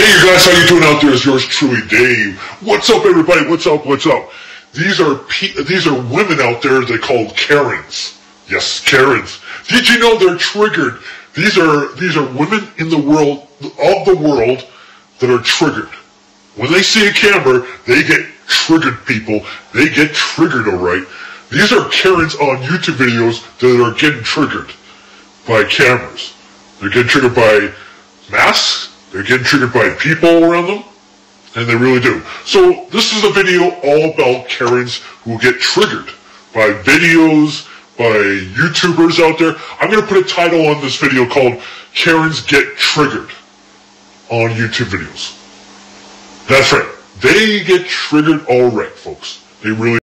Hey you guys, how you doing out there? It's yours truly, Dave. What's up, everybody? What's up? What's up? These are women out there they called Karens. Yes, Karens. Did you know they're triggered? These are women in the world that are triggered. When they see a camera, they get triggered, people. They get triggered, alright? These are Karens on YouTube videos that are getting triggered by cameras. They're getting triggered by masks. They're getting triggered by people around them. And they really do. So this is a video all about Karens who get triggered by videos, by YouTubers out there. I'm going to put a title on this video called Karens Get Triggered on YouTube videos. That's right. They get triggered alright, folks. They really